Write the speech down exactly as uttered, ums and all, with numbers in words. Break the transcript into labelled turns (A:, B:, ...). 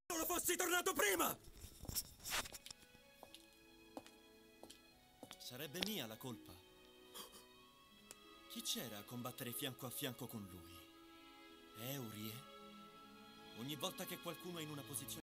A: Solo fossi tornato prima!
B: Sarebbe mia la colpa. Chi c'era a combattere fianco a fianco con lui? Eurie? Ogni volta che qualcuno è in una posizione